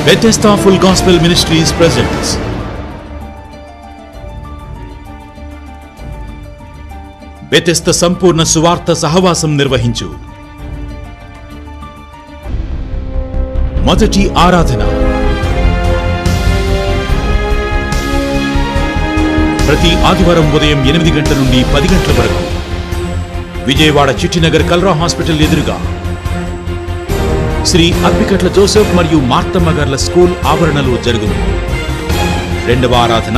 Bethesda Full Gospel Ministries presents Bethesda సంపూర్ణ సువార్త సహవాసం నిర్వహించు మొదటి ఆరాధన. ప్రతి ఆదివారం ఉదయం 8 గంటల నుండి 10 గంటల వరకు విజయవాడ చిట్టినగర్ కల్రా హాస్పిటల్ ఎదురుగా శ్రీ అప్పికట్ల జోసెఫ్ మరియు మార్తమ్మ గార్ల స్కూల్ ఆవరణలో జరుగును. రెండవ ఆరాధన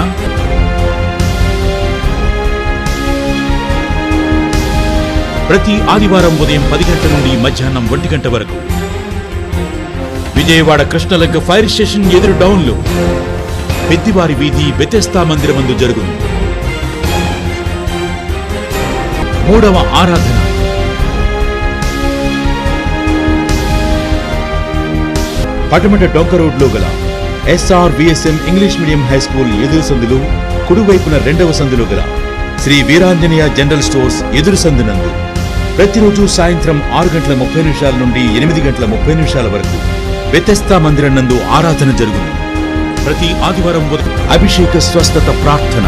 ప్రతి ఆదివారం ఉదయం 10 గంటల నుండి మధ్యాహ్నం 1 గంట వరకు విజయవాడ కృష్ణలంక ఫైర్ స్టేషన్ ఎదురు డౌన్లో పెద్దివారి వీధి బెతెస్దా మందిరమందు జరుగును. మూడవ ఆరాధన పటమట డొంక రోడ్లో గల SRVSM English medium high school ఎదురు సందులు కుడివైపున రెండవ సందులో గల శ్రీ వీరాంజనేయ జనరల్ స్టోర్స్ ఎదురు సందునందు ప్రతిరోజు సాయంత్రం 6:30 నుండి 8:30 వరకు బెతెస్దా మందిరం నందు ఆరాధన జరుగును. ప్రతి ఆదివారం అభిషేక స్వస్థత ప్రార్థన,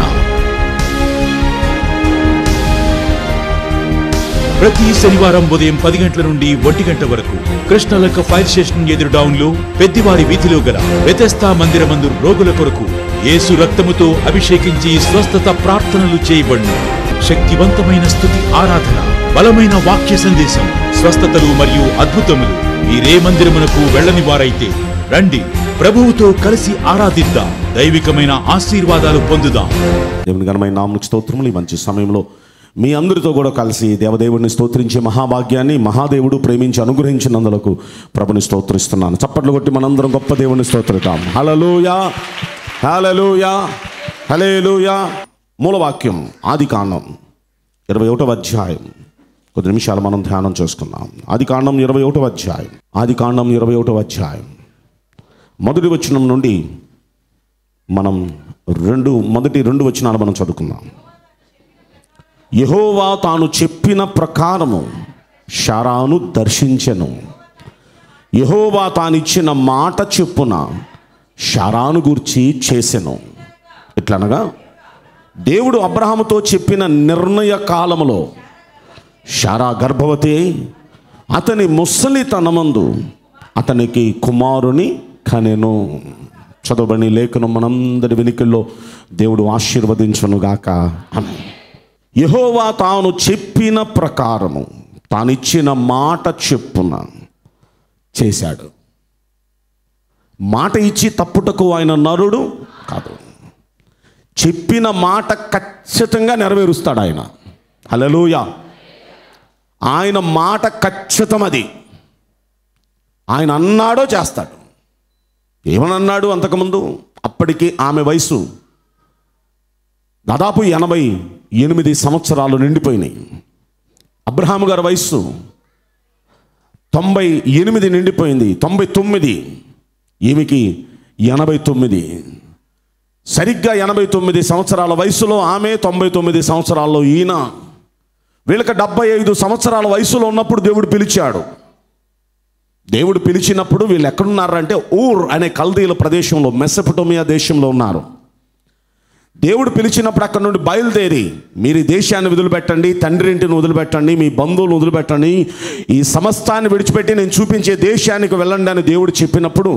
ప్రతి శనివారం ఉదయం 10 గంటల నుండి 1 గంట వరకు కృష్ణలంక ఫైర్ స్టేషన్ ఎదురు డౌన్లో పెద్దివారి వీధిలో గల బెతెస్దా మందిరమందు రోగుల కొరకు యేసు రక్తముతో అభిషేకించి స్వస్థత ప్రార్థనలు చేయబడును. శక్తివంతమైన స్తుతి ఆరాధన, బలమైన వాక్య సందేశం, స్వస్థతలు మరియు అద్భుతములు. మీరే మందిరమునకు వెళ్ళని వారైతే రండి, ప్రభువుతో కలిసి ఆరాధిద్దాం, దైవికమైన ఆశీర్వాదాలు పొందుదాం. దేవుని ఘనమైన నామమునకు స్తోత్రములు. ఈ మంచి సమయంలో మీ అందరితో కూడా కలిసి దేవదేవుడిని స్తోత్రించే మహాభాగ్యాన్ని మహాదేవుడు ప్రేమించి అనుగ్రహించినందులకు ప్రభుని స్తోత్రిస్తున్నాను. చప్పట్లు కొట్టి మనందరం గొప్ప దేవుని స్తోత్రిద్దాం. హల్లెలూయా, హల్లెలూయా, హల్లెలూయా. మూలవాక్యం ఆదికాండం 21వ అధ్యాయం. కొద్ది నిమిషాలు మనం ధ్యానం చేసుకుందాం. ఆదికాండం 21వ అధ్యాయం. ఆదికాండం 21వ అధ్యాయం మొదటి వచనం నుండి మనం మొదటి రెండు వచనాలు మనం చదువుకుందాం. యెహోవా తాను చెప్పిన ప్రకారము శారాను దర్శించెను. యెహోవా తానిచ్చిన మాట చెప్పున శారాను గూర్చి చేసెను. ఎట్లనగా దేవుడు అబ్రహాముతో చెప్పిన నిర్ణయ కాలములో శారా గర్భవతి అయి అతని ముసలితనమందు అతనికి కుమారుని కనెను. చదవబడిన లేఖనం మనందరి వెనుకల్లో దేవుడు ఆశీర్వదించునుగాక. ఆమేన్. యెహోవా తాను చెప్పిన ప్రకారము తానిచ్చిన మాట చెప్పున చేశాడు. మాట ఇచ్చి తప్పుటకు ఆయన నరుడు కాదు. చెప్పిన మాట ఖచ్చితంగా నెరవేరుస్తాడు ఆయన. హల్లెలూయా. ఆయన మాట ఖచ్చితం. అది ఆయన అన్నాడో చేస్తాడు. ఏమనన్నాడు అంతకుముందు? అప్పటికి ఆమె వయసు దాదాపు 88 సంవత్సరాలు నిండిపోయినాయి. అబ్రహాము గారి వయస్సు 98 నిండిపోయింది. 99, ఈమెకి 89. సరిగ్గా 89 సంవత్సరాల వయసులో ఆమె, 99 సంవత్సరాల్లో ఈయన. వీళ్ళకి 75 సంవత్సరాల వయసులో ఉన్నప్పుడు దేవుడు పిలిచాడు. దేవుడు పిలిచినప్పుడు వీళ్ళు ఎక్కడున్నారంటే ఊర్ అనే కల్దీల ప్రదేశంలో, మెసొపొటేమియా దేశంలో ఉన్నారు. దేవుడు పిలిచినప్పుడు అక్కడ నుండి బయలుదేరి మీరు ఈ దేశాన్ని వదిలిపెట్టండి, తండ్రి ఇంటిని వదిలిపెట్టండి, మీ బంధువులు వదిలిపెట్టండి, ఈ సమస్తాన్ని విడిచిపెట్టి నేను చూపించే దేశానికి వెళ్ళండి అని దేవుడు చెప్పినప్పుడు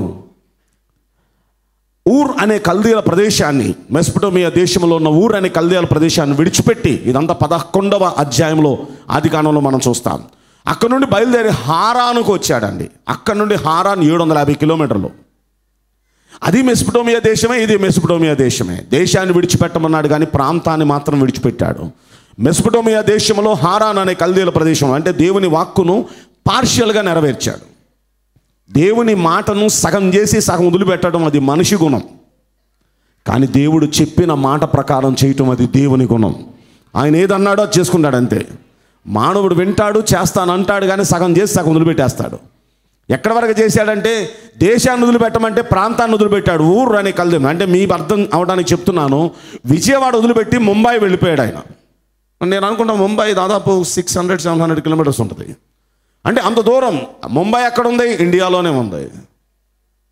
ఊర్ అనే కల్దీల ప్రదేశాన్ని, మెసొపొటేమియా దేశంలో ఉన్న ఊర్ అనే కల్దీల ప్రదేశాన్ని విడిచిపెట్టి, ఇదంతా 11వ అధ్యాయంలో ఆదికాండంలో మనం చూస్తాం. అక్కడ నుండి బయలుదేరి హారానుకు వచ్చాడండి. అక్కడ నుండి హారాన్ 750 కిలోమీటర్లు. అది మెసొపొటేమియా దేశమే, ఇది మెసొపొటేమియా దేశమే. దేశాన్ని విడిచిపెట్టమన్నాడు కానీ ప్రాంతాన్ని మాత్రం విడిచిపెట్టాడు. మెసొపొటేమియా దేశంలో హారాన్ అనే కల్దీల ప్రదేశం అంటే దేవుని వాక్కును పార్షియల్గా నెరవేర్చాడు. దేవుని మాటను సగం చేసి సగం వదిలిపెట్టడం అది మనిషి గుణం. కానీ దేవుడు చెప్పిన మాట ప్రకారం చేయటం అది దేవుని గుణం. ఆయన ఏదన్నాడో చేసుకుంటాడు అంతే. మానవుడు వింటాడు, చేస్తానంటాడు, కానీ సగం చేసి సగం వదిలిపెట్టేస్తాడు. ఎక్కడి వరకు చేశాడంటే దేశాన్ని వదిలిపెట్టమంటే ప్రాంతాన్ని వదిలిపెట్టాడు. ఊరు అనే కల్దీ అంటే మీ అర్థం అవడానికి చెప్తున్నాను. విజయవాడ వదిలిపెట్టి ముంబై వెళ్ళిపోయాడు ఆయన. నేను అనుకుంటాను ముంబై దాదాపు 600-700 కిలోమీటర్స్ ఉంటుంది. అంటే అంత దూరం. ముంబై ఎక్కడ ఉంది? ఇండియాలోనే ఉంది.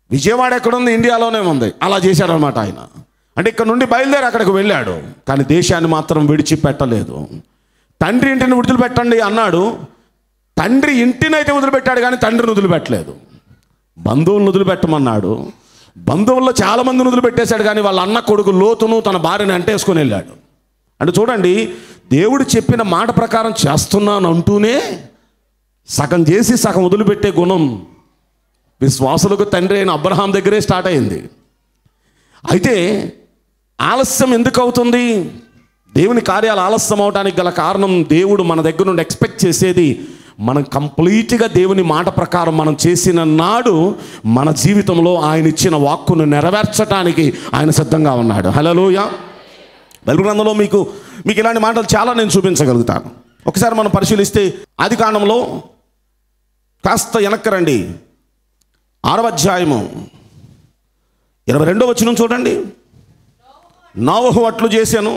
విజయవాడ ఎక్కడుంది? ఇండియాలోనే ఉంది. అలా చేశాడనమాట ఆయన. అంటే ఇక్కడ నుండి బయలుదేరి అక్కడికి వెళ్ళాడు, కానీ దేశాన్ని మాత్రం విడిచిపెట్టలేదు. తండ్రి ఇంటిని వదిలిపెట్టండి అన్నాడు. తండ్రి ఇంటినైతే వదిలిపెట్టాడు, కానీ తండ్రిని వదిలిపెట్టలేదు. బంధువులను వదిలిపెట్టమన్నాడు. బంధువుల్లో చాలామందిని వదిలిపెట్టేశాడు, కానీ వాళ్ళ అన్న కొడుకు లోతును తన భార్యని అంటేసుకొని వెళ్ళాడు. అంటే చూడండి, దేవుడు చెప్పిన మాట ప్రకారం చేస్తున్నాను అంటూనే సగం చేసి సగం వదిలిపెట్టే గుణం విశ్వాసులకు తండ్రి అయిన అబ్రహాం దగ్గరే స్టార్ట్ అయింది. అయితే ఆలస్యం ఎందుకు అవుతుంది? దేవుని కార్యాలు ఆలస్యం అవడానికి గల కారణం, దేవుడు మన దగ్గర నుండి ఎక్స్పెక్ట్ చేసేది మనం కంప్లీట్గా దేవుని మాట ప్రకారం మనం చేసిన నాడు మన జీవితంలో ఆయన ఇచ్చిన వాక్కును నెరవేర్చడానికి ఆయన సిద్ధంగా ఉన్నాడు. హల్లెలూయా. బైబిల్ గ్రంథంలో మీకు ఇలాంటి మాటలు చాలా నేను చూపించగలుగుతాను. ఒకసారి మనం పరిశీలిస్తే ఆదికాండంలో కాస్త వెనక్కి రండి, 6వ అధ్యాయము 22వ వచనం చూడండి. నోవహు అట్లు చేశాను,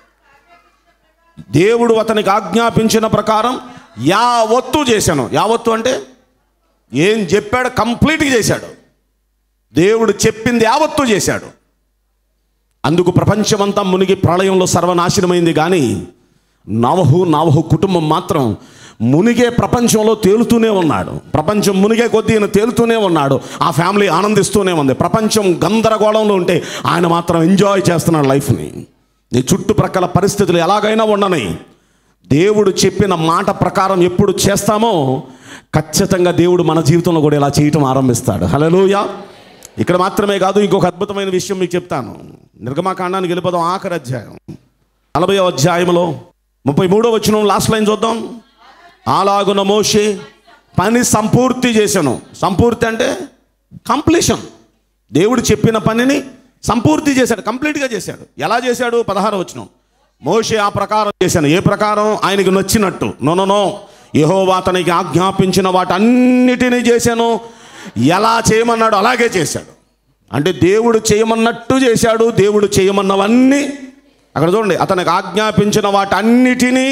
దేవుడు అతనికి ఆజ్ఞాపించిన ప్రకారం యావత్తు చేశాను. యావత్తు అంటే ఏం చెప్పాడు కంప్లీట్గా చేశాడు. దేవుడు చెప్పింది యావత్తు చేశాడు. అందుకు ప్రపంచమంతా మునిగి ప్రళయంలో సర్వనాశనమైంది. కానీ నోవహు కుటుంబం మాత్రం మునిగే ప్రపంచంలో తేలుతూనే ఉన్నాడు. ప్రపంచం మునిగే కొద్దీ ఈయన తేలుతూనే ఉన్నాడు. ఆ ఫ్యామిలీ ఆనందిస్తూనే ఉంది. ప్రపంచం గందరగోళంలో ఉంటే ఆయన మాత్రం ఎంజాయ్ చేస్తున్నాడు లైఫ్ని. నీ చుట్టుప్రక్కల పరిస్థితులు ఎలాగైనా ఉండని, దేవుడు చెప్పిన మాట ప్రకారం ఎప్పుడు చేస్తామో ఖచ్చితంగా దేవుడు మన జీవితంలో కూడా ఇలా చేయటం ఆరంభిస్తాడు. హల్లెలూయా. ఇక్కడ మాత్రమే కాదు, ఇంకొక అద్భుతమైన విషయం మీకు చెప్తాను. నిర్గమకాండానికి వెళ్ళిపోదాం. ఆఖరి అధ్యాయం 40వ అధ్యాయంలో 33వ వచనం లాస్ట్ లైన్ చూద్దాం. అలాగున మోషే పని సంపూర్తి చేశాను. సంపూర్తి అంటే కంప్లీషన్. దేవుడు చెప్పిన పనిని సంపూర్తి చేశాడు, కంప్లీట్గా చేశాడు. ఎలా చేశాడు? 16వ వచనం. మోషే ఆ ప్రకారం చేశాను. ఏ ప్రకారం? ఆయనకి నచ్చినట్టు. నో యెహోవా అతనికి ఆజ్ఞాపించిన వాటన్నిటినీ చేశాను. ఎలా చేయమన్నాడు అలాగే చేశాడు. అంటే దేవుడు చేయమన్నట్టు చేశాడు. దేవుడు చేయమన్నవన్నీ అక్కడ చూడండి, అతనికి ఆజ్ఞాపించిన వాటన్నిటినీ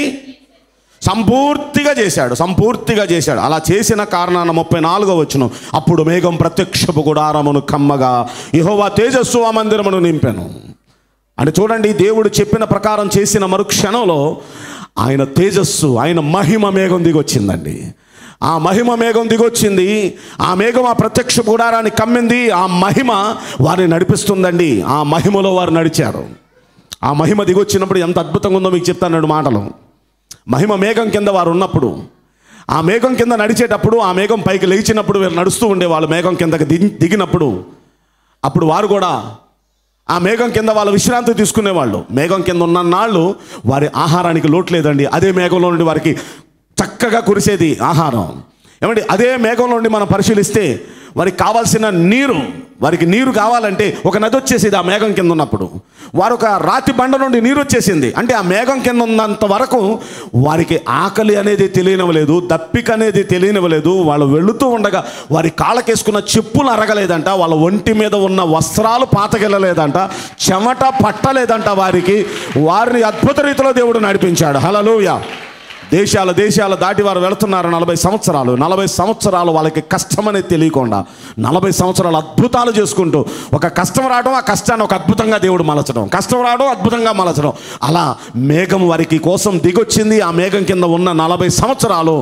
సంపూర్తిగా చేశాడు. అలా చేసిన కారణాన 34వ వచనం, అప్పుడు మేఘం ప్రత్యక్షపు గుడారమును కమ్మగా యెహోవా తేజస్సు ఆ మందిరమును నింపెను. అంటే చూడండి, దేవుడు చెప్పిన ప్రకారం చేసిన మరుక్షణంలో ఆయన తేజస్సు, ఆయన మహిమ మేఘం దిగొచ్చిందండి. ఆ మహిమ మేఘం దిగొచ్చింది. ఆ మేఘం ఆ ప్రత్యక్ష గుడారాన్ని కమ్మింది. ఆ మహిమ వారిని నడిపిస్తుందండి. ఆ మహిమలో వారు నడిచారు. ఆ మహిమ దిగొచ్చినప్పుడు ఎంత అద్భుతంగా ఉందో మీకు చెప్తాను మాటలు. మహిమ మేఘం కింద వారు ఉన్నప్పుడు, ఆ మేఘం కింద నడిచేటప్పుడు, ఆ మేఘం పైకి లేచినప్పుడు వీరు నడుస్తూ ఉండేవాళ్ళు. మేఘం కిందకి దిగినప్పుడు అప్పుడు వారు కూడా ఆ మేఘం కింద వాళ్ళ విశ్రాంతి తీసుకునేవాళ్ళు. మేఘం కింద ఉన్న నాళ్ళు వారి ఆహారానికి లోటు లేదండి. అదే మేఘంలో నుండి వారికి చక్కగా కురిసేది ఆహారం. ఏమండి, అదే మేఘంలో నుండి మనం పరిశీలిస్తే వారికి కావాల్సిన వారికి నీరు కావాలంటే ఒక నది వచ్చేసేది. ఆ మేఘం కింద ఉన్నప్పుడు వారు ఒక రాతి బండ నుండి నీరు వచ్చేసింది. అంటే ఆ మేఘం కింద ఉన్నంత వరకు వారికి ఆకలి అనేది తెలియనివ్వలేదు, దప్పిక అనేది తెలియనివ్వలేదు. వాళ్ళు వెళుతూ ఉండగా వారి కాళ్ళకేసుకున్న చెప్పులు అరగలేదంట, వాళ్ళ ఒంటి మీద ఉన్న వస్త్రాలు పాతకెళ్ళలేదంట, చెమట పట్టలేదంట. వారిని అద్భుత రీతిలో దేవుడు నడిపించాడు. హల్లెలూయా. దేశాలు దాటి వారు వెళుతున్నారు. 40 సంవత్సరాలు వాళ్ళకి కష్టం అనేది తెలియకుండా 40 సంవత్సరాలు అద్భుతాలు చేసుకుంటూ, ఒక కష్టం రావడం, ఆ కష్టాన్ని ఒక అద్భుతంగా దేవుడు మలచడం, కష్టం రావడం అద్భుతంగా మలచడం. అలా మేఘం వారికి కోసం దిగొచ్చింది. ఆ మేఘం కింద ఉన్న 40 సంవత్సరాలు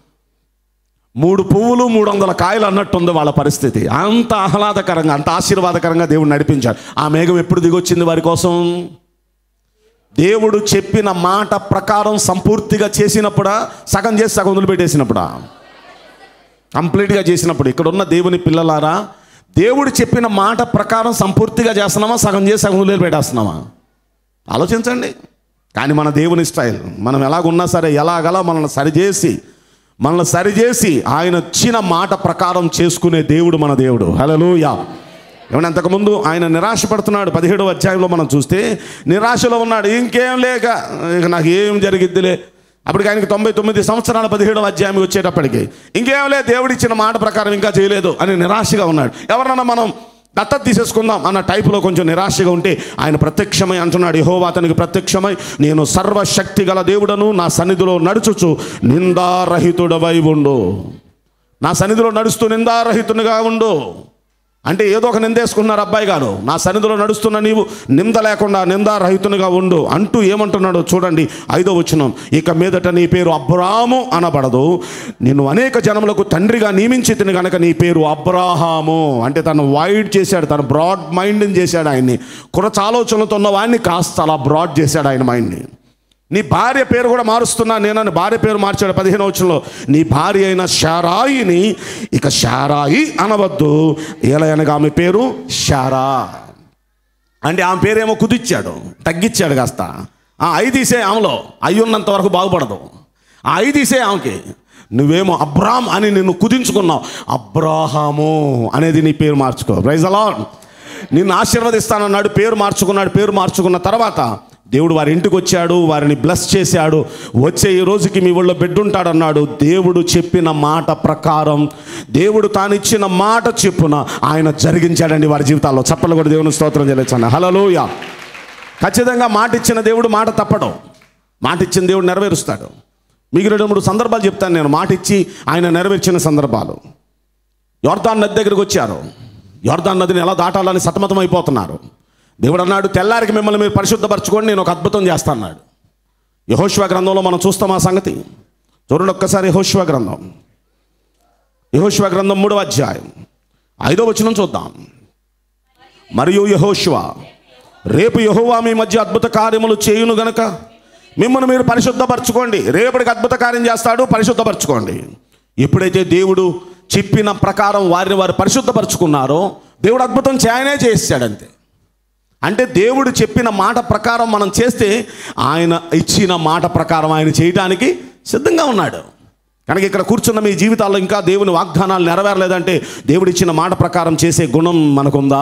3 పువ్వులు 300 కాయలు అన్నట్టుంది వాళ్ళ పరిస్థితి. అంత ఆహ్లాదకరంగా, అంత ఆశీర్వాదకరంగా దేవుడు నడిపించాడు. ఆ మేఘం ఎప్పుడు దిగొచ్చింది వారి కోసం? దేవుడు చెప్పిన మాట ప్రకారం సంపూర్తిగా చేసినప్పుడా, సగం చేసి సగం వదిలిపెట్టేసినప్పుడా? కంప్లీట్గా చేసినప్పుడు. ఇక్కడ ఉన్న దేవుని పిల్లలారా, దేవుడు చెప్పిన మాట ప్రకారం సంపూర్తిగా చేస్తున్నామా, సగం చేసి సగం వదిలిపెట్టేస్తున్నామా? ఆలోచించండి. కానీ మన దేవుని స్టైల్, మనం ఎలాగున్నా సరే ఎలాగలా మనల్ని సరిచేసి ఆయన ఇచ్చిన మాట ప్రకారం చేసుకునే దేవుడు మన దేవుడు. హల్లెలూయా. ఏమన్నా అంతకుముందు ఆయన నిరాశపడుతున్నాడు. 17వ అధ్యాయంలో మనం చూస్తే నిరాశలో ఉన్నాడు. ఇంకేం లేక ఇక నాకు ఏం జరిగిద్దిలే. అప్పటికి ఆయనకి 99 సంవత్సరాలు. 17వ అధ్యాయం వచ్చేటప్పటికి ఇంకేం లేదు, దేవుడు ఇచ్చిన మాట ప్రకారం ఇంకా చేయలేదు అని నిరాశగా ఉన్నాడు. ఎవరన్నా మనం దత్తత తీసేసుకుందాం అన్న టైపులో కొంచెం నిరాశగా ఉంటే ఆయన ప్రత్యక్షమై అంటున్నాడు, యెహోవా అతనికి ప్రత్యక్షమై, నేను సర్వశక్తి గల దేవుడను, నా సన్నిధిలో నడుచుచు నిందారహితుడవై ఉండు. నా సన్నిధిలో నడుస్తూ నిందారహితునిగా ఉండు. అంటే ఏదో ఒక నిందేసుకున్నారు అబ్బాయి గారు, నా సన్నిధిలో నడుస్తున్న నీవు నింద లేకుండా నిందారహితునిగా ఉండు అంటూ ఏమంటున్నాడో చూడండి. 5వ వచనం, ఇక మీదట నీ పేరు అబ్రాము అనబడదు, నిన్ను అనేక జనములకు తండ్రిగా నియమించి తిని గనక నీ పేరు అబ్రాహాము. అంటే తను వైడ్ చేశాడు, తను బ్రాడ్ మైండ్ని చేశాడు ఆయన్ని. కురచ ఆలోచనలతో ఉన్న వాడిని కాస్త అలా బ్రాడ్ చేశాడు ఆయన మైండ్ని. నీ భార్య పేరు కూడా మారుస్తున్నా నేనని భార్య పేరు మార్చాడు. 15వ వచనంలో, నీ భార్య అయిన శారాయిని ఇక శారాయి అనవద్దు, ఏలయనగా ఆమె పేరు శారా. అంటే ఆమె పేరేమో కుదిచ్చాడు, తగ్గించాడు కాస్త. అయి తీసే ఆమెలో, అయి ఉన్నంత వరకు బాగుపడదు. అయి తీసే ఆమెకి, నువ్వేమో అబ్రామ్ అని నిన్ను కుదించుకున్నావు, అబ్రాహాము అనేది నీ పేరు మార్చుకో. Praise the lord. నిన్ను ఆశీర్వదిస్తానన్నాడు, పేరు మార్చుకున్నాడు. పేరు మార్చుకున్న తర్వాత దేవుడు వారి ఇంటికి వచ్చాడు, వారిని బ్లెస్ చేశాడు. వచ్చే ఈ రోజుకి మీ ఊళ్ళో బిడ్డ ఉంటాడన్నాడు. దేవుడు చెప్పిన మాట ప్రకారం, దేవుడు తాను ఇచ్చిన మాట చెప్పున ఆయన జరిగించాడండి వారి జీవితాల్లో. చప్పలు కూడా దేవుని స్తోత్రం చేయొచ్చండి. హల్లెలూయా. ఖచ్చితంగా మాట ఇచ్చిన దేవుడు మాట తప్పడం, మాట ఇచ్చిన దేవుడు నెరవేరుస్తాడు. మీకు 2-3 సందర్భాలు చెప్తాను నేను, మాట ఇచ్చి ఆయన నెరవేర్చిన సందర్భాలు. యోర్దాను నది దగ్గరికి వచ్చారు. యోర్దాను నదిని ఎలా దాటాలని సతమతం అయిపోతున్నారు. దేవుడు అన్నాడు, తెల్లారికి మిమ్మల్ని మీరు పరిశుద్ధపరచుకోండి, నేను ఒక అద్భుతం చేస్తాను అన్నాడు. యెహోషువ గ్రంథంలో మనం చూస్తాం ఆ సంగతి. చూడండి ఒక్కసారి యెహోషువ గ్రంథం. యెహోషువ గ్రంథం 3వ అధ్యాయం 5వ వచనం చూద్దాం. మరియు యెహోషువ, రేపు యెహోవా మీ మధ్య అద్భుత కార్యములు చేయును గనక మిమ్మల్ని మీరు పరిశుద్ధపరచుకోండి. రేపటికి అద్భుత కార్యం చేస్తాడు, పరిశుద్ధపరచుకోండి. ఎప్పుడైతే దేవుడు చెప్పిన ప్రకారం వారిని వారు పరిశుద్ధపరచుకున్నారో దేవుడు అద్భుతం చేయనే చేశాడంతే. అంటే దేవుడు చెప్పిన మాట ప్రకారం మనం చేస్తే ఆయన ఇచ్చిన మాట ప్రకారం ఆయన చేయడానికి సిద్ధంగా ఉన్నాడు. కనుక ఇక్కడ కూర్చున్న మీ జీవితాల్లో ఇంకా దేవుని వాగ్దానాలు నెరవేరలేదంటే దేవుడు ఇచ్చిన మాట ప్రకారం చేసే గుణం మనకుందా?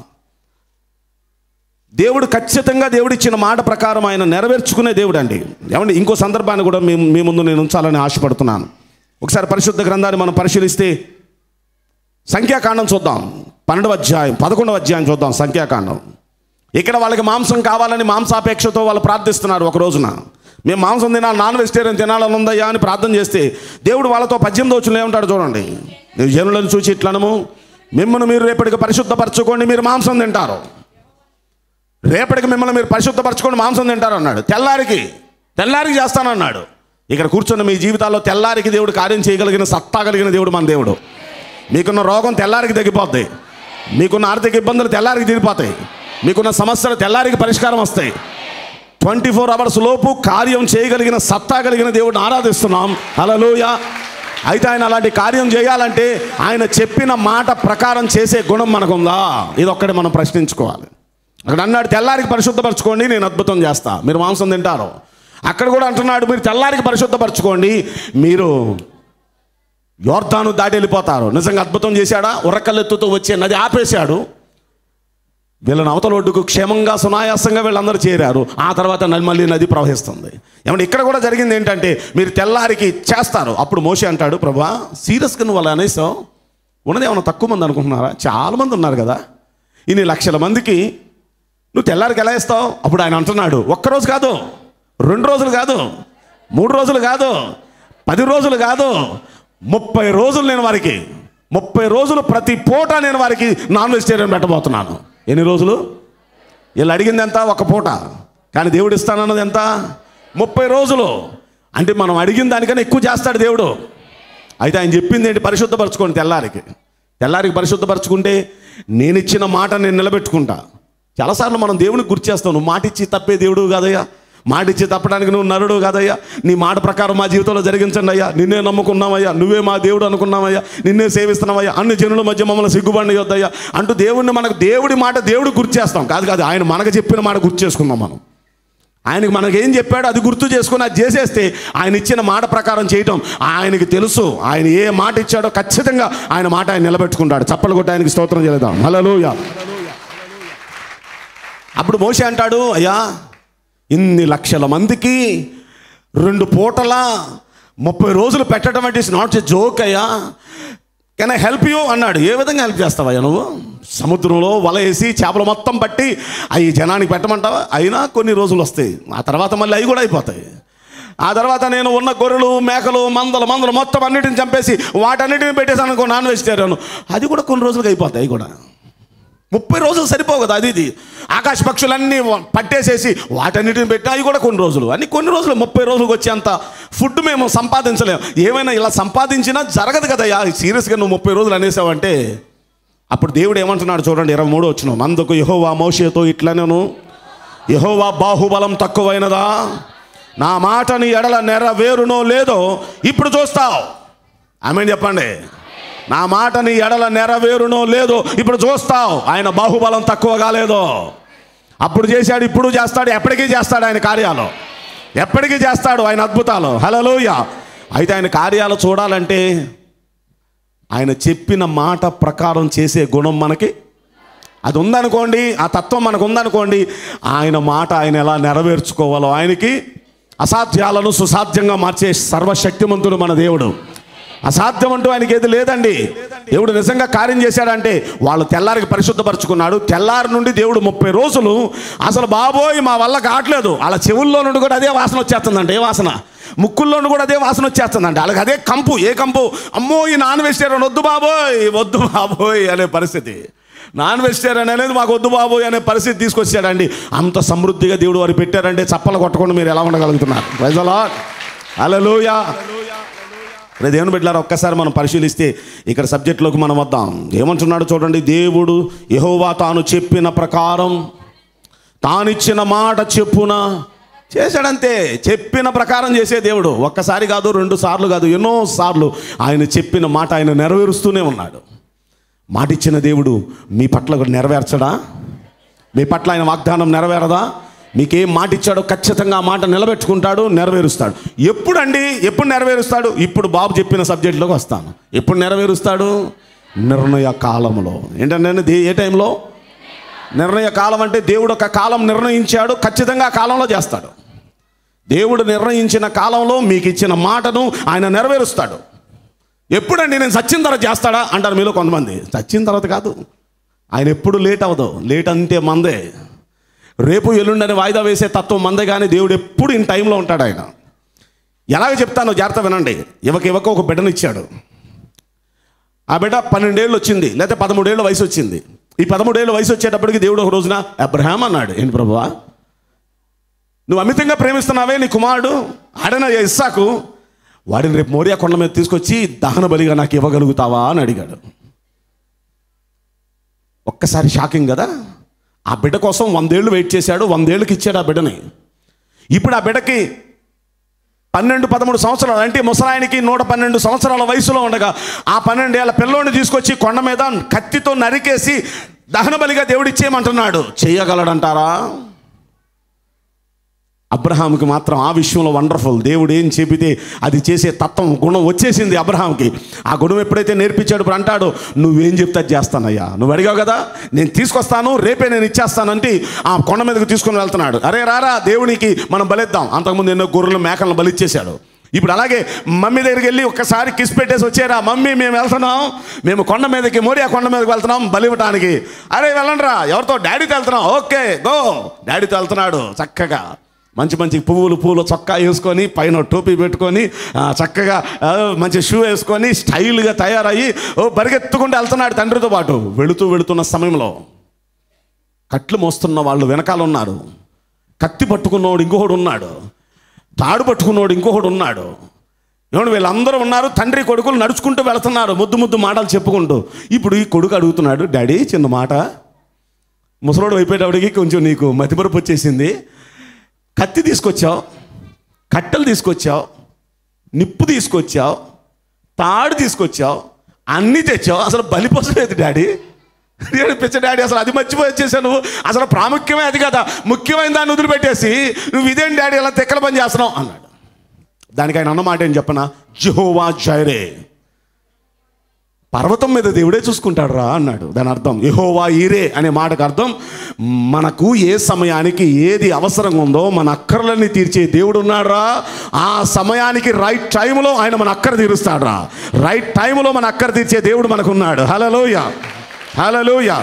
దేవుడు ఖచ్చితంగా దేవుడిచ్చిన మాట ప్రకారం ఆయన నెరవేర్చుకునే దేవుడు అండి. ఏమండి, ఇంకో సందర్భాన్ని కూడా మీ ముందు నేను ఉంచాలని ఆశపడుతున్నాను. ఒకసారి పరిశుద్ధ గ్రంథాన్ని మనం పరిశీలిస్తే సంఖ్యాకాండం చూద్దాం. 12వ అధ్యాయం 11వ అధ్యాయం చూద్దాం. సంఖ్యాకాండం. ఇక్కడ వాళ్ళకి మాంసం కావాలని మాంసాపేక్షతో వాళ్ళు ప్రార్థిస్తున్నారు. ఒక రోజున మేము మాంసం తినాలి, నాన్ వెజిటేరియన్ తినాలని ఉందయ్యా అని ప్రార్థన చేస్తే దేవుడు వాళ్ళతో 18వ వచనంలో ఏమంటాడు చూడండి. నువ్వు జనులను చూసి ఇట్లనము, మిమ్మల్ని మీరు రేపటికి పరిశుద్ధపరచుకోండి, మీరు మాంసం తింటారు. రేపటికి మిమ్మల్ని మీరు పరిశుద్ధపరచుకోండి, మాంసం తింటారు అన్నాడు. తెల్లారికి చేస్తానన్నాడు. ఇక్కడ కూర్చున్న మీ జీవితాల్లో తెల్లారికి దేవుడు కార్యం చేయగలిగిన సత్తా కలిగిన దేవుడు మన దేవుడు. మీకున్న రోగం తెల్లారికి తగ్గిపోద్ది, మీకున్న ఆర్థిక ఇబ్బందులు తెల్లారికి తీరిపోతాయి, మీకున్న సమస్యలు తెల్లారికి పరిష్కారం వస్తాయి. 24 అవర్స్ లోపు కార్యం చేయగలిగిన సత్తా కలిగిన దేవుడిని ఆరాధిస్తున్నాం. హల్లెలూయా. అయితే ఆయన అలాంటి కార్యం చేయాలంటే ఆయన చెప్పిన మాట ప్రకారం చేసే గుణం మనకుందా? ఇది ఒక్కటి మనం ప్రశ్నించుకోవాలి. అక్కడ అన్నాడు, తెల్లారికి పరిశుద్ధపరచుకోండి, నేను అద్భుతం చేస్తా, మీరు మాంసం తింటారు. అక్కడ కూడా అంటున్నాడు, మీరు తెల్లారికి పరిశుద్ధపరచుకోండి, మీరు యోర్దాను దాటి వెళ్ళిపోతారు. నిజంగా అద్భుతం చేశాడా? ఉరకలెత్తుతూ వచ్చే నది ఆపేశాడు. వీళ్ళని అవతల ఒడ్డుకు క్షేమంగా సునాయాసంగా వీళ్ళందరూ చేరారు. ఆ తర్వాత మళ్ళీ నది ప్రవహిస్తుంది. ఏమంటే ఇక్కడ కూడా జరిగింది ఏంటంటే, మీరు తెల్లారికి చేస్తారు. అప్పుడు మోషే అంటాడు, ప్రభువా సీరియస్గా నువ్వు అలా అనేసావు, ఉన్నది ఏమన్నా తక్కువ మంది అనుకుంటున్నారా? చాలామంది ఉన్నారు కదా, ఇన్ని లక్షల మందికి నువ్వు తెల్లారికి ఎలా ఇస్తావు? అప్పుడు ఆయన అంటున్నాడు, ఒక్కరోజు కాదు, 2 రోజులు కాదు, 3 రోజులు కాదు, 10 రోజులు కాదు, 30 రోజులు నేను వారికి 30 రోజులు ప్రతి పూట నేను వారికి నాన్ వెజిటేరియన్ పెట్టబోతున్నాను. ఎన్ని రోజులు? వీళ్ళు అడిగింది ఎంత? 1 పూట. కానీ దేవుడు ఇస్తానన్నది ఎంత? 30 రోజులు. అంటే మనం అడిగిన దానికన్నా ఎక్కువ చేస్తాడు దేవుడు. అయితే ఆయన చెప్పింది ఏంటి? పరిశుద్ధపరచుకోండి. తెల్లారికి పరిశుద్ధపరచుకుంటే నేను ఇచ్చిన మాట నేను నిలబెట్టుకుంటా. చాలాసార్లు మనం దేవునికి గుర్తు చేస్తాం, నువ్వు మాట ఇచ్చి తప్పే దేవుడు కాదయ్యా, మాట ఇచ్చి తప్పడానికి నువ్వు నరుడు కాదయ్యా, నీ మాట ప్రకారం మా జీవితంలో జరిగించండి అయ్యా, నిన్నే నమ్ముకున్నామయ్యా, నువ్వే మా దేవుడు అనుకున్నామయ్యా, నిన్నే సేవిస్తున్నామయ్యా, అన్ని జనుల మధ్య మమ్మల్ని సిగ్గుపడియొద్దయ్యా అంటూ దేవుడి మాట దేవుడు గుర్తు చేస్తాం. కాదు, ఆయన మనకు చెప్పిన మాట గుర్తు చేసుకుందాం. మనం ఆయనకి మనకు ఏం చెప్పాడో అది గుర్తు చేసుకుని అది చేసేస్తే ఆయన ఇచ్చిన మాట ప్రకారం చేయటం ఆయనకి తెలుసు. ఆయన ఏ మాట ఇచ్చాడో ఖచ్చితంగా ఆయన మాట ఆయన నిలబెట్టుకుంటాడు. చప్పలు కొట్టి ఆయనకి స్తోత్రం చేద్దాం. హల్లెలూయా. అప్పుడు మోషే అంటాడు, అయ్యా ఇన్ని లక్షల మందికి 2 పూటల 30 రోజులు పెట్టడం అంటే ఇట్స్ నాట్ ఎ జోక్ అయ్యా, కెన్ ఐ హెల్ప్ యూ అన్నాడు. ఏ విధంగా హెల్ప్ చేస్తావయ్యా నువ్వు? సముద్రంలో వల వేసి చేపలు మొత్తం పట్టి అవి జనానికి పెట్టమంటావా? అయినా కొన్ని రోజులు వస్తాయి, ఆ తర్వాత మళ్ళీ అవి కూడా అయిపోతాయి. ఆ తర్వాత నేను ఉన్న గొర్రెలు మేకలు మందలు మొత్తం అన్నిటిని చంపేసి వాటన్నిటిని పెట్టేసాను అనుకో, నాన్ వెజిటేరియన్, అది కూడా కొన్ని రోజులకు అయిపోతాయి. అవి కూడా 30 రోజులు సరిపోవు కదా. అది ఆకాశ పక్షులన్నీ పట్టేసేసి వాటన్నిటిని పెట్టి అవి కూడా కొన్ని రోజులు, అన్ని కొన్ని రోజులు 30 రోజులకు వచ్చేంత ఫుడ్ మేము సంపాదించలేము. ఏమైనా ఇలా సంపాదించినా జరగదు కదయ్యా. సీరియస్గా నువ్వు 30 రోజులు అనేసావంటే అప్పుడు దేవుడు ఏమంటున్నాడు చూడండి, 23 వచనం. అందుకు యెహోవా మోషేతో ఇట్లనెను, యెహోవా బాహుబలం తక్కువైనదా? నా మాట నీ ఎడల నెరవేరునో లేదో ఇప్పుడు చూస్తావు. ఆమేన్ చెప్పండి. నా మాట నీ ఎడల నెరవేరునో లేదో ఇప్పుడు చూస్తావు. ఆయన బాహుబలం తక్కువ కాలేదో. అప్పుడు చేశాడు, ఇప్పుడు చేస్తాడు, ఎప్పటికీ చేస్తాడు. ఆయన కార్యాలు ఎప్పటికీ చేస్తాడు, ఆయన అద్భుతాలు. హల్లెలూయా. అయితే ఆయన కార్యాలు చూడాలంటే ఆయన చెప్పిన మాట ప్రకారం చేసే గుణం మనకి అది ఉందనుకోండి, ఆ తత్వం మనకు ఉందనుకోండి, ఆయన మాట ఆయన ఎలా నెరవేర్చుకోవాలో, ఆయనకి అసాధ్యాలను సుసాధ్యంగా మార్చే సర్వశక్తిమంతుడు మన దేవుడు. అసాధ్యం అంటూ ఆయనకి ఏది లేదండి. దేవుడు నిజంగా కార్యం చేశాడంటే వాళ్ళు తెల్లారికి పరిశుద్ధపరచుకున్నాడు. తెల్లారి నుండి దేవుడు 30 రోజులు అసలు బాబోయ్ మా వల్ల కావట్లేదు. వాళ్ళ చెవుల్లో నుండి కూడా అదే వాసన వచ్చేస్తుందంట. ఏ వాసన? ముక్కుల్లో నుండి కూడా అదే వాసన వచ్చేస్తుందంట. వాళ్ళకి అదే కంపు. ఏ కంపు? అమ్మో ఈ నాన్ వెజిటేరియన్ వద్దు బాబోయ్, వద్దు బాబోయ్ అనే పరిస్థితి. నాన్ వెజిటేరియన్ అనేది మాకు వద్దు బాబోయ్ అనే పరిస్థితి తీసుకొచ్చాడండి. అంత సమృద్ధిగా దేవుడు వారు పెట్టారంటే చప్పలు కొట్టకుండా మీరు ఎలా ఉండగలుగుతున్నారు? Praise the lord. హల్లెలూయా. దేవుని బిడ్డలారా, ఒక్కసారి మనం పరిశీలిస్తే ఇక్కడ సబ్జెక్టులోకి మనం వద్దాం. ఏమంటున్నాడు చూడండి. దేవుడు యెహోవా తాను చెప్పిన ప్రకారం తానిచ్చిన మాట చెప్పున చేశాడంతే. చెప్పిన ప్రకారం చేసే దేవుడు. ఒక్కసారి కాదు, 2 సార్లు కాదు, ఎన్నో సార్లు ఆయన చెప్పిన మాట ఆయన నెరవేరుస్తూనే ఉన్నాడు. మాట ఇచ్చిన దేవుడు మీ పట్ల నెరవేర్చడా? మీ పట్ల ఆయన వాగ్దానం నెరవేరదా? మీకేం మాట ఇచ్చాడో ఖచ్చితంగా ఆ మాట నిలబెట్టుకుంటాడు, నెరవేరుస్తాడు. ఎప్పుడండి? ఎప్పుడు నెరవేరుస్తాడు? ఇప్పుడు బాబు చెప్పిన సబ్జెక్టులోకి వస్తాను. ఎప్పుడు నెరవేరుస్తాడు? నిర్ణయ కాలంలో. ఏంటంటే ఏ టైంలో? నిర్ణయ కాలం అంటే దేవుడు ఒక కాలం నిర్ణయించాడు, ఖచ్చితంగా ఆ కాలంలో చేస్తాడు. దేవుడు నిర్ణయించిన కాలంలో మీకు ఇచ్చిన మాటను ఆయన నెరవేరుస్తాడు. ఎప్పుడండి? నేను చచ్చిన తర్వాత చేస్తాడా అంటారు మీలో కొంతమంది. చచ్చిన తర్వాత కాదు, ఆయన ఎప్పుడు లేట్ అవ్వదు. లేట్ అంతే మందే. రేపు ఎల్లుండని వాయిదా వేసే తత్వం మందే, కానీ దేవుడు ఎప్పుడు ఇన్ టైంలో ఉంటాడు. ఆయన ఎలాగ చెప్తానో జాగ్రత్త వినండి. ఇవ్వక ఒక బిడ్డనిచ్చాడు. ఆ బిడ్డ 12 ఏళ్ళు వచ్చింది, లేకపోతే 13 ఏళ్ళ వయసు వచ్చింది. ఈ 13 ఏళ్ళ వయసు వచ్చేటప్పటికి దేవుడు ఒక రోజున అబ్రహాం అన్నాడు, ఏంటి ప్రభువా నువ్వు అమితంగా ప్రేమిస్తున్నావే నీ కుమారుడు ఆడన ఇస్సాకు, వాడిని రేపు మోరియా కొండ మీద తీసుకొచ్చి దహన బలిగా నాకు ఇవ్వగలుగుతావా అని అడిగాడు. ఒక్కసారి షాకింగ్ కదా. ఆ బిడ్డ కోసం 100 ఏళ్ళు వెయిట్ చేశాడు. 100 ఏళ్ళకి ఇచ్చాడు ఆ బిడ్డని. ఇప్పుడు ఆ బిడ్డకి 12-13 సంవత్సరాలు, అంటే ముసలాయనికి 112 సంవత్సరాల వయసులో ఉండగా ఆ 12 ఏళ్ళ పిల్లోని తీసుకొచ్చి కొండ మీద కత్తితో నరికేసి దహన బలిగా దేవుడు ఇచ్చేయమంటున్నాడు. చేయగలడంటారా? అబ్రహాంకి మాత్రం ఆ విషయంలో వండర్ఫుల్. దేవుడు ఏం చెబితే అది చేసే తత్వం, గుణం వచ్చేసింది అబ్రహాంకి. ఆ గుణం ఎప్పుడైతే నేర్పించాడు, ఇప్పుడు అంటాడు నువ్వేం చెప్తే అది చేస్తానయ్యా. నువ్వు అడిగావు కదా, నేను తీసుకొస్తాను, రేపే నేను ఇచ్చేస్తానంటే ఆ కొండ మీదకి తీసుకొని వెళ్తున్నాడు. అరే రారా దేవునికి మనం బలిద్దాం. అంతకుముందు ఎన్నో గొర్రెలు మేకలను బలిచ్చేశాడు. ఇప్పుడు అలాగే మమ్మీ దగ్గరికి వెళ్ళి ఒక్కసారి కిస్ పెట్టేసి వచ్చారా, మమ్మీ మేము వెళ్తున్నాం, మేము కొండ మీదకి, మోరియా కొండ మీదకి వెళ్తున్నాం బలి ఇవ్వటానికి. అరే వెళ్ళండి రా. ఎవరితో? డాడీతో వెళ్తున్నాం. Okay go. డాడీతో వెళ్తున్నాడు. చక్కగా మంచి మంచి పూలు చొక్కా వేసుకొని, పైన టోపీ పెట్టుకొని, చక్కగా మంచి షూ వేసుకొని స్టైల్గా తయారయ్యి పరిగెత్తుకుంటూ వెళ్తున్నాడు తండ్రితో పాటు. వెళుతున్న సమయంలో కట్లు మోస్తున్న వాళ్ళు వెనకాల ఉన్నారు. కత్తి పట్టుకున్నోడు ఇంకొకడు ఉన్నాడు, తాడు పట్టుకున్నోడు ఇంకొకడు ఉన్నాడు. ఏమన్నా వీళ్ళందరూ ఉన్నారు. తండ్రి కొడుకులు నడుచుకుంటూ వెళుతున్నారు, ముద్దు మాటలు చెప్పుకుంటూ. ఇప్పుడు ఈ కొడుకు అడుగుతున్నాడు, డాడీ చిన్న మాట, ముసలోడు అయిపోయేటప్పటికి కొంచెం నీకు మతిమరుపు వచ్చేసింది. కత్తి తీసుకొచ్చావు, కట్టెలు తీసుకొచ్చావు, నిప్పు తీసుకొచ్చావు, తాడు తీసుకొచ్చావు, అన్నీ తెచ్చావు, అసలు బలిపోసలేదు డాడీ. పిచ్చ డాడీ, అసలు అది మర్చిపోయి వచ్చేసావు నువ్వు. అసలు ప్రాముఖ్యమే అది కదా, ముఖ్యమైన దాన్ని వదిలిపెట్టేసి నువ్వు ఇదేం డాడీ అలా తెక్కల పని చేస్తున్నావు అన్నాడు. దానికి ఆయన అన్నమాట ఏం చెప్పనా? జెహోవా జైరే, పర్వతం మీద దేవుడే చూసుకుంటాడు రా అన్నాడు. దాని అర్థం యెహోవా ఈరే అనే మాటకు అర్థం మనకు ఏ సమయానికి ఏది అవసరంగా ఉందో మన అక్కర్లన్నీ తీర్చే దేవుడు ఉన్నాడు రా. ఆ సమయానికి రైట్ టైంలో ఆయన మన అక్కర తీరుస్తాడు రా. రైట్ టైంలో మన అక్కర తీర్చే దేవుడు మనకున్నాడు. హల్లెలూయా, హల్లెలూయా.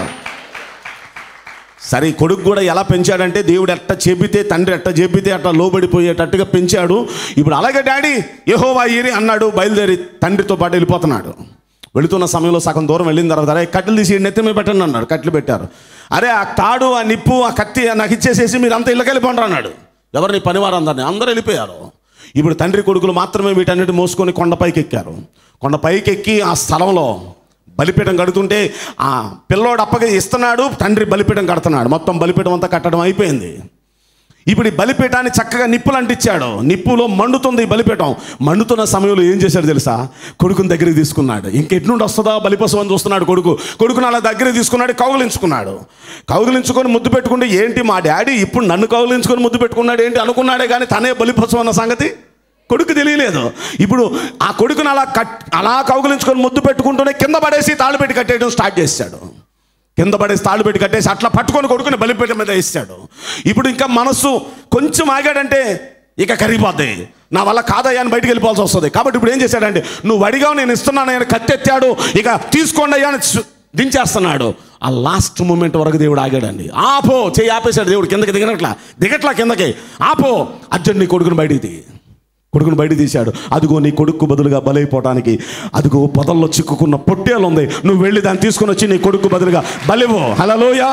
సరే, కొడుకు కూడా ఎలా పెంచాడంటే దేవుడు ఎట్ట చెబితే, తండ్రి ఎట్ట చెబితే అట్లా లోబడిపోయేటట్టుగా పెంచాడు. ఇప్పుడు అలాగే డాడీ యెహోవా ఈరే అన్నాడు, బయలుదేరి తండ్రితో పాటు వెళ్ళిపోతున్నాడు. వెళుతున్న సమయంలో సగం దూరం వెళ్ళిన తర్వాత అరే కట్టెలు తీసి నెత్తి మీద పెట్టండి అన్నాడు. కట్టెలు పెట్టారు. అరే ఆ తాడు, ఆ నిప్పు, ఆ కత్తి నాకు ఇచ్చేసేసి మీరు అంతా ఇళ్ళకి వెళ్ళిపోండి అన్నాడు. ఎవరిని పనివారు అందరూ వెళ్ళిపోయారు. ఇప్పుడు తండ్రి కొడుకులు మాత్రమే వీటన్నిటి మోసుకొని కొండపైకి ఎక్కారు. కొండపైకి ఎక్కి ఆ స్థలంలో బలిపీఠం కడుతుంటే ఆ పిల్లోడు అప్పగా ఇస్తున్నాడు, తండ్రి బలిపీఠం కడుతున్నాడు. మొత్తం బలిపీఠం అంతా కట్టడం అయిపోయింది. ఇప్పుడు ఈ బలిపీఠాన్ని చక్కగా నిప్పులు అంటించాడు. నిప్పులో మండుతుంది ఈ బలిపీఠం. మండుతున్న సమయంలో ఏం చేశాడు తెలుసా? కొడుకుని దగ్గరికి తీసుకున్నాడు. ఇంకెటు నుండి వస్తుందా బలిపశువు అని చూస్తున్నాడు. కొడుకుని అలా దగ్గరికి తీసుకున్నాడు, కౌగిలించుకున్నాడు. కౌగిలించుకొని ముద్దు పెట్టుకుంటే ఏంటి మా డాడీ ఇప్పుడు నన్ను కౌగిలించుకొని ముద్దు పెట్టుకున్నాడు ఏంటి అనుకున్నాడే కానీ తనే బలిపశువు అన్న సంగతి కొడుకు తెలియలేదు. ఇప్పుడు ఆ కొడుకుని అలా కౌగిలించుకొని ముద్దు పెట్టుకుంటూనే కింద పడేసి తాళ్ళు పెట్టి కట్టేయడం స్టార్ట్ చేశాడు. కింద పడేసి తాళ్ళు పెట్టి కట్టేసి అట్లా పట్టుకొని కొడుకుని బలిపీఠం మీద వేసాడు. ఇప్పుడు ఇంకా మనస్సు కొంచెం ఆగాడంటే ఇక కరిగిపోద్ది, నా వల్ల కాదయ్యా అని బయటికి వెళ్ళిపోవాల్సి వస్తుంది. కాబట్టి ఇప్పుడు ఏం చేశాడంటే నువ్వు అడిగావు నేను ఇస్తున్నాను, ఆయన కత్తెత్తాడు, ఇక తీసుకోండి అయ్యా అని దించేస్తున్నాడు. ఆ లాస్ట్ మూమెంట్ వరకు దేవుడు ఆగాడండి. ఆపో చేయి ఆపేశాడు దేవుడు. కిందకి దిగట్లా కిందకి ఆపో అర్జెంట్ నీ కొడుకుని బయటికి తీశాడు. అదిగో నీ కొడుకు బదులుగా బలైపోవటానికి అదిగో పొదల్లో చిక్కుకున్న పొట్టేలు ఉంది, నువ్వు వెళ్ళి దాన్ని తీసుకొని వచ్చి నీ కొడుకు బదులుగా బలివో. హల్లెలూయా.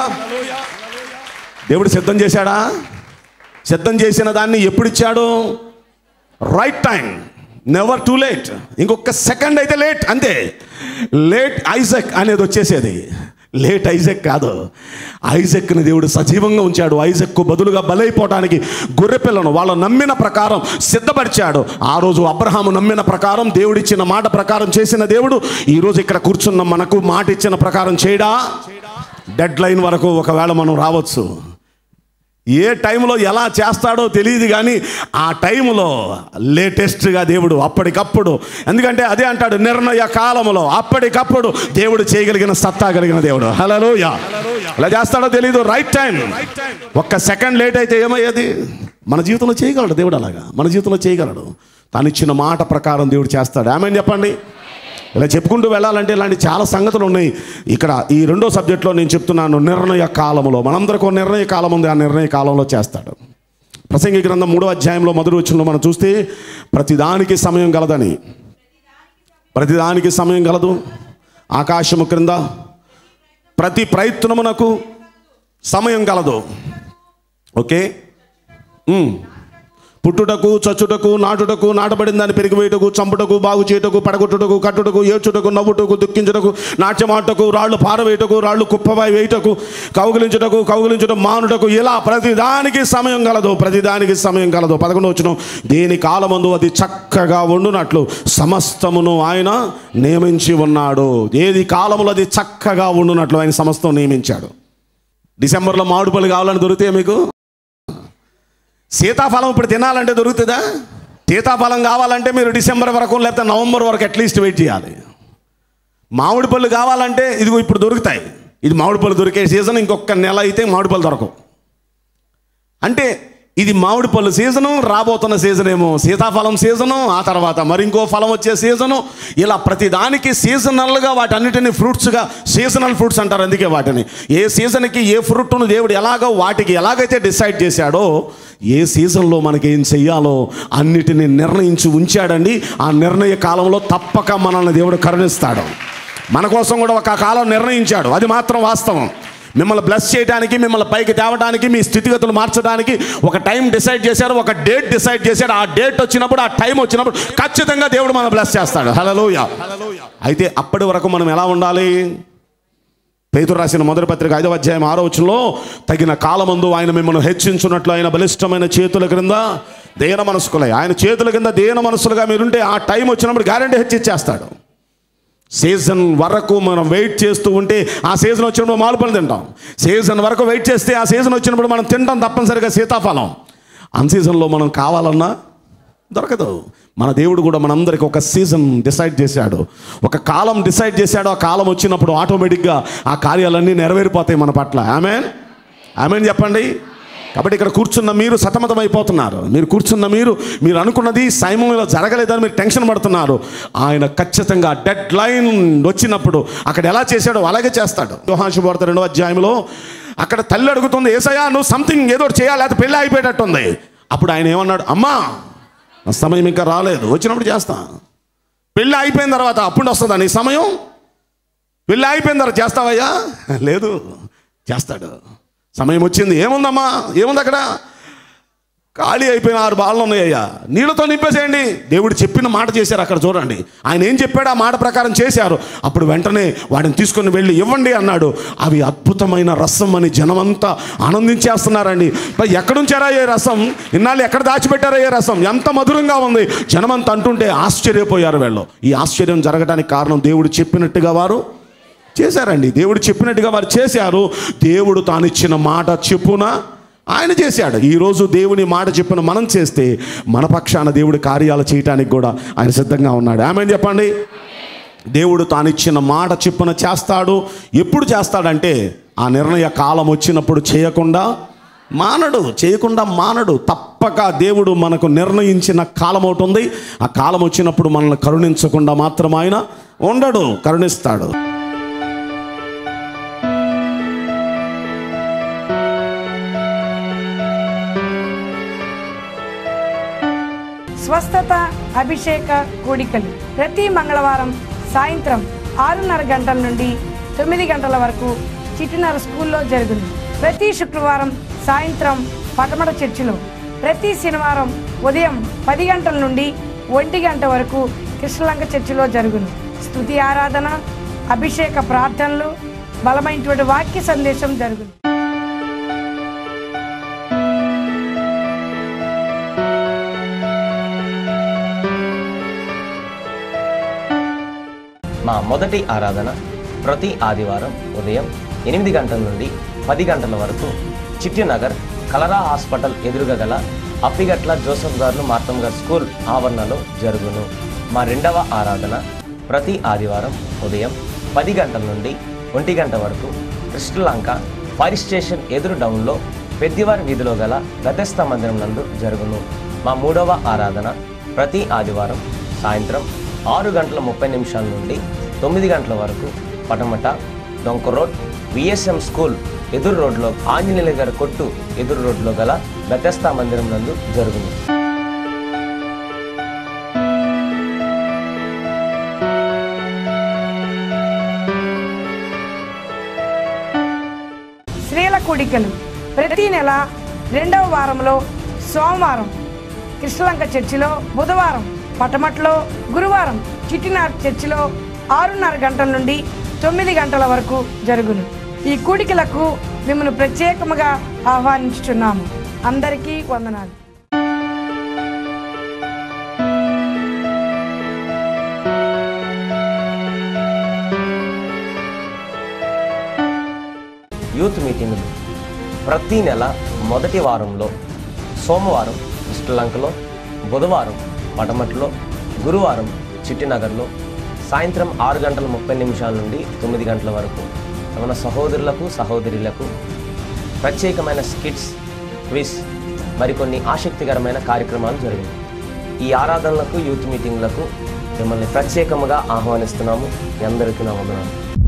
దేవుడు సిద్ధం చేశాడా? సిద్ధం చేసిన దాన్ని ఎప్పుడు ఇచ్చాడు? Right time, never too late. ఇంకొక సెకండ్ అయితే లేట్, అంతే. లేట్ ఐజక్ అనేది వచ్చేసేది, లేట్ ఐజక్ కాదు. ఐజక్ని దేవుడు సజీవంగా ఉంచాడు. ఐజక్కు బదులుగా బలైపోవడానికి గొర్రెపిల్లను వాళ్ళు నమ్మిన ప్రకారం సిద్ధపరిచాడు. ఆ రోజు అబ్రహాము నమ్మిన ప్రకారం, దేవుడిచ్చిన మాట ప్రకారం చేసిన దేవుడు ఈరోజు ఇక్కడ కూర్చున్న మనకు మాట ఇచ్చిన ప్రకారం చేయడా? డెడ్ లైన్ వరకు ఒకవేళ మనం రావచ్చు. ఏ టైంలో ఎలా చేస్తాడో తెలియదు కానీ ఆ టైంలో లేటెస్ట్గా దేవుడు అప్పటికప్పుడు, ఎందుకంటే అదే అంటాడు నిర్ణయ కాలంలో అప్పటికప్పుడు దేవుడు చేయగలిగిన సత్తా కలిగిన దేవుడు. హల్లెలూయా. ఎలా చేస్తాడో తెలియదు. Right time. ఒక్క సెకండ్ లేట్ అయితే ఏమయ్యేది? మన జీవితంలో చేయగలడు దేవుడు. అలాగా మన జీవితంలో చేయగలడు. తాను ఇచ్చిన మాట ప్రకారం దేవుడు చేస్తాడు. ఆమేన్ చెప్పండి. ఇలా చెప్పుకుంటూ వెళ్ళాలంటే ఇలాంటి చాలా సంగతులు ఉన్నాయి. ఇక్కడ ఈ రెండో సబ్జెక్ట్లో నేను చెప్తున్నాను నిర్ణయ కాలంలో. మనందరికీ నిర్ణయ కాలం ఉంది, ఆ నిర్ణయ కాలంలో చేస్తాడు. ప్రసంగి గ్రంథం 3వ అధ్యాయంలో మొదటి వచనంలో మనం చూస్తే ప్రతిదానికి సమయం గలదని, ప్రతిదానికి సమయం గలదు ఆకాశము క్రింద, ప్రతి ప్రయత్నమునకు సమయం గలదు. ఓకే. పుట్టుటకు, చచ్చుటకు, నాటుటకు, నాటబడిన దాన్ని పెరిగివేయుటకు, చంపుటకు, బాగు చేయుటకు, పడగొట్టుటకు, కట్టుటకు, ఏడ్చుటకు, నవ్వుటకు, దుఃఖించుటకు, నాట్యమాటకు, రాళ్ళు పారవేయుటకు, రాళ్ళు కుప్పపై వేయుటకు, కౌగిలించుటకు మానుటకు, ఇలా ప్రతిదానికి సమయం గలదు. ప్రతిదానికి సమయం గలదు. 11వ వచనం, దేని కాలమందు అది చక్కగా ఉండునట్లు సమస్తమును ఆయన నియమించి ఉన్నాడు. ఏది కాలములో అది చక్కగా ఉండునట్లు ఆయన సమస్తం నియమించాడు. డిసెంబర్లో మామిడి పళ్ళు కావాలని దొరికితే మీకు సీతాఫలం ఇప్పుడు తినాలంటే దొరుకుతుందా? సీతాఫలం కావాలంటే మీరు డిసెంబర్ వరకు లేకపోతే నవంబర్ వరకు అట్లీస్ట్ వెయిట్ చేయాలి. మామిడి పళ్ళు కావాలంటే ఇదిగో ఇప్పుడు దొరుకుతాయి. ఇది మామిడి పళ్ళు దొరికే సీజన్. ఇంకొక నెల అయితే మామిడి పళ్ళు దొరకవు. అంటే ఇది మామిడి పళ్ళు సీజను, రాబోతున్న సీజన్ ఏమో సీతాఫలం సీజను, ఆ తర్వాత మరి ఇంకో ఫలం వచ్చే సీజను. ఇలా ప్రతిదానికి సీజనల్గా వాటన్నిటిని ఫ్రూట్స్గా, సీజనల్ ఫ్రూట్స్ అంటారు. అందుకే వాటిని ఏ సీజన్కి ఏ ఫ్రూట్ను దేవుడు ఎలాగో వాటికి ఎలాగైతే డిసైడ్ చేశాడో, ఏ సీజన్లో మనకి ఏం చెయ్యాలో అన్నిటిని నిర్ణయించి ఉంచాడండి. ఆ నిర్ణయ కాలంలో తప్పక మనల్ని దేవుడు కరుణిస్తాడు. మన కోసం కూడా ఒక కాలం నిర్ణయించాడు. అది మాత్రం వాస్తవం. మిమ్మల్ని బ్లెస్ చేయడానికి, మిమ్మల్ని పైకి తేవడానికి, మీ స్థితిగతులు మార్చడానికి ఒక టైం డిసైడ్ చేశారు, ఒక డేట్ డిసైడ్ చేశాడు. ఆ డేట్ వచ్చినప్పుడు, ఆ టైం వచ్చినప్పుడు ఖచ్చితంగా దేవుడు మనం బ్లెస్ చేస్తాడు. హల్లెలూయా. అయితే అప్పటి వరకు మనం ఎలా ఉండాలి? పేతురు రాసిన మొదటి పత్రిక 5వ అధ్యాయం 6వ వచనంలో, తగిన కాలమందు ఆయన మిమ్మల్ని హెచ్చించున్నట్లు ఆయన బలిష్టమైన చేతుల క్రింద దేన మనస్కులై, ఆయన చేతుల కింద దేన మనస్సులుగా మీరుంటే ఆ టైం వచ్చినప్పుడు గ్యారెంటీ హెచ్చిచ్చేస్తాడు. సీజన్ వరకు మనం వెయిట్ చేస్తూ ఉంటే ఆ సీజన్ వచ్చినప్పుడు మామిడి పళ్ళు తింటాం. సీజన్ వరకు వెయిట్ చేస్తే ఆ సీజన్ వచ్చినప్పుడు మనం తింటాం తప్పనిసరిగా సీతాఫలం. అన్ సీజన్లో మనం కావాలన్నా దొరకదు. మన దేవుడు కూడా మనందరికీ ఒక సీజన్ డిసైడ్ చేశాడు, ఒక కాలం డిసైడ్ చేశాడు. ఆ కాలం వచ్చినప్పుడు ఆటోమేటిక్గా ఆ కార్యాలన్నీ నెరవేరిపోతాయి మన పట్ల. ఆమేన్. ఆమేన్ చెప్పండి. కాబట్టి ఇక్కడ కూర్చున్న మీరు సతమతం అయిపోతున్నారు. మీరు కూర్చున్న మీరు అనుకున్నది సమయంలో జరగలేదని మీరు టెన్షన్ పడుతున్నారు. ఆయన ఖచ్చితంగా డెడ్ లైన్ వచ్చినప్పుడు అక్కడ ఎలా చేశాడో అలాగే చేస్తాడు. యోహాను శుభవార్త 2వ అధ్యాయంలో అక్కడ తల్లి అడుగుతుంది, యేసయ్యా నువ్వు సంథింగ్ ఏదో చేయాలి, అది పెళ్ళి అయిపోయేటట్టుంది. అప్పుడు ఆయన ఏమన్నాడు? అమ్మా నా సమయం ఇంకా రాలేదు, వచ్చినప్పుడు చేస్తా. పెళ్ళి అయిపోయిన తర్వాత అప్పుడు వస్తుందా నీ సమయం? పెళ్ళి అయిపోయిందారా చేస్తావయ్యా? లేదు, చేస్తాడు. సమయం వచ్చింది, ఏముందమ్మా, ఏముంది అక్కడ? ఖాళీ అయిపోయిన 6 బాళ్ళు ఉన్నాయ్యా, నీళ్ళతో నింపేసేయండి. దేవుడు చెప్పిన మాట చేశారు. అక్కడ చూడండి, ఆయన ఏం చెప్పాడు ఆ మాట ప్రకారం చేశారు. అప్పుడు వెంటనే వాడిని తీసుకొని వెళ్ళి ఇవ్వండి అన్నాడు. అవి అద్భుతమైన రసం అని జనమంతా ఆనందించేస్తున్నారండి. ఎక్కడుంచారా ఏ రసం? ఇన్నాళ్ళు ఎక్కడ దాచిపెట్టారా ఏ రసం? ఎంత మధురంగా ఉంది. జనమంతా అంటుంటే ఆశ్చర్యపోయారు వీళ్ళు. ఈ ఆశ్చర్యం జరగడానికి కారణం దేవుడు చెప్పినట్టుగా వారు చేశారండి. దేవుడు చెప్పినట్టుగా వారు చేశారు. దేవుడు తానిచ్చిన మాట చెప్పున ఆయన చేశాడు. ఈరోజు దేవుని మాట చెప్పిన మనం చేస్తే మన పక్షాన దేవుడి కార్యాలు చేయటానికి కూడా ఆయన సిద్ధంగా ఉన్నాడు. ఆమేన్ చెప్పండి. దేవుడు తానిచ్చిన మాట చెప్పున చేస్తాడు. ఎప్పుడు చేస్తాడంటే ఆ నిర్ణయ కాలం వచ్చినప్పుడు చేయకుండా మానడు. తప్పక దేవుడు మనకు నిర్ణయించిన కాలం ఒకటి ఉంది. ఆ కాలం వచ్చినప్పుడు మనల్ని కరుణించకుండా మాత్రం ఆయన ఉండడు, కరుణిస్తాడు. స్వస్థత అభిషేక కూడికలు ప్రతి మంగళవారం సాయంత్రం 6:30 గంటల నుండి 9 గంటల వరకు చిట్టినర స్కూల్లో జరుగును. ప్రతి శుక్రవారం సాయంత్రం పటమట చర్చిలో, ప్రతి శనివారం ఉదయం 10 గంటల నుండి 1 గంట వరకు కృష్ణలంక చర్చిలో జరుగును. స్తుతి ఆరాధన, అభిషేక ప్రార్థనలు, బలమైనటువంటి వాక్య సందేశం జరుగును. మా మొదటి ఆరాధన ప్రతి ఆదివారం ఉదయం 8 గంటల నుండి 10 గంటల వరకు చిట్టినగర్ కలరా హాస్పిటల్ ఎదురుగా గల అప్పిగట్ల జోసఫ్ గారు మార్తమ్ గారు స్కూల్ ఆవరణలో జరుగును. మా రెండవ ఆరాధన ప్రతి ఆదివారం ఉదయం 10 గంటల నుండి 1 గంట వరకు కృష్ణలంక ఫైర్ స్టేషన్ ఎదురు డౌన్లో పెద్దివారి వీధిలో గల బెతెస్దా మందిరం నందు జరుగును. మా మూడవ ఆరాధన ప్రతి ఆదివారం సాయంత్రం 6:30 నుండి 9 గంటల వరకు పటమట డొంక రోడ్ విఎస్ఎం స్కూల్ ఎదురు రోడ్లో ఆంజనేయుల గారి కొట్టు ఎదురు రోడ్లో గల బెతెస్దా మందిరం నందు జరుగును. స్త్రీల కూడికలు ప్రతి నెల 2వ వారంలో సోమవారం కృష్ణలంక చర్చిలో, బుధవారం పటమట్లో, గురువారం చిట్టినార్ చర్చిలో 6:30 గంటల నుండి 9 గంటల వరకు జరుగును. ఈ కూడికలకు మిమ్మల్ని ప్రత్యేకముగా ఆహ్వానించుచున్నాము. అందరికీ వందనాలు. యూత్ మీటింగులు ప్రతి నెల మొదటి వారంలో సోమవారం కృష్ణలంకలో, బుధవారం పటమట్లో, గురువారం చిట్టినగర్లో సాయంత్రం 6:30 నుండి 9 గంటల వరకు మన సహోదరులకు సహోదరులకు ప్రత్యేకమైన స్కిట్స్, క్విజ్, మరికొన్ని ఆసక్తికరమైన కార్యక్రమాలు జరిగాయి. ఈ ఆరాధనలకు, యూత్ మీటింగ్లకు మిమ్మల్ని ప్రత్యేకంగా ఆహ్వానిస్తున్నాము. మీ అందరికీ నా వందనాలు.